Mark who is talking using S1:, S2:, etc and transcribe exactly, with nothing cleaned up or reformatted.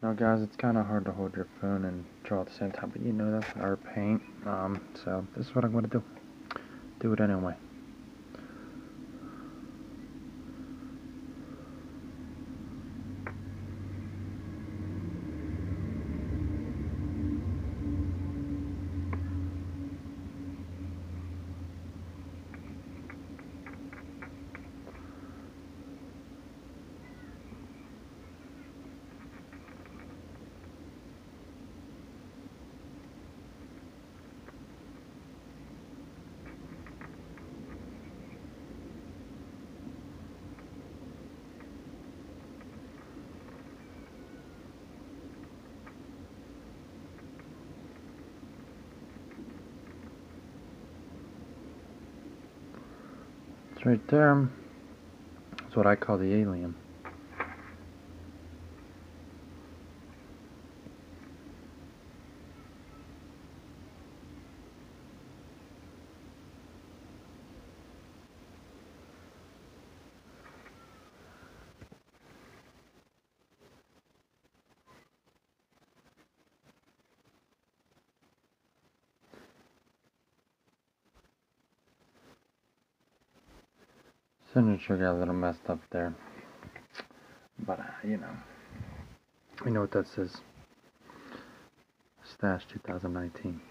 S1: Now guys, it's kind of hard to hold your phone and draw at the same time, but you know that's our paint, um, so this is what I'm going to do. Do it anyway. It's right there. That's what I call the alien. Signature got a little messed up there, but uh, you know, you know what that says. Stash twenty nineteen.